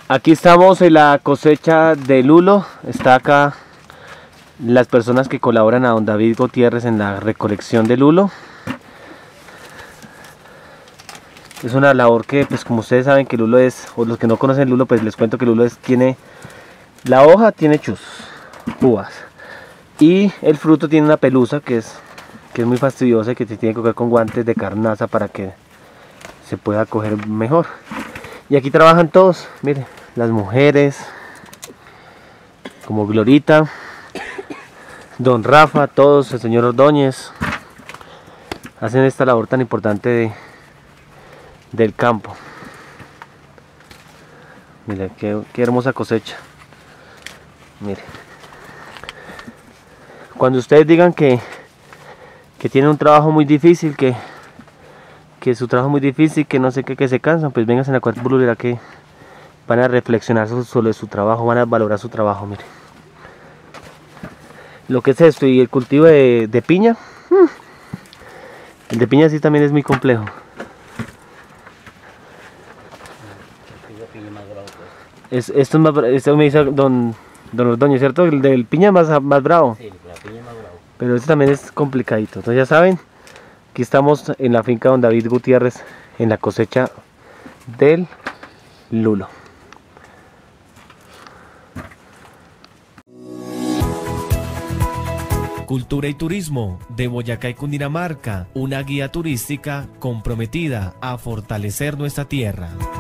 Aquí estamos en la cosecha de lulo. Está acá las personas que colaboran a don David Gutiérrez en la recolección de lulo. Es una labor que, pues como ustedes saben que el lulo es, o los que no conocen el lulo, pues les cuento que el lulo tiene, la hoja tiene chus, uvas, y el fruto tiene una pelusa que es muy fastidiosa y que se tiene que coger con guantes de carnaza para que se pueda coger mejor. Y aquí trabajan todos, miren, las mujeres, como Glorita, don Rafa, todos, el señor Ordóñez, hacen esta labor tan importante del campo. Miren qué hermosa cosecha. Miren, cuando ustedes digan que tienen un trabajo muy difícil, que su trabajo es muy difícil, que no sé qué, que se cansan, pues vénganse a Cuartbulu, verá que van a reflexionar sobre su trabajo, van a valorar su trabajo. Miren lo que es esto. Y el cultivo de piña, el de piña sí también es muy complejo. Esto es más, esto me dice don Ordóñez, ¿cierto? El del piña es más bravo. Sí, la piña es más bravo. Pero este también es complicadito. Entonces ya saben, aquí estamos en la finca don David Gutiérrez en la cosecha del lulo. Cultura y turismo de Boyacá y Cundinamarca, una guía turística comprometida a fortalecer nuestra tierra.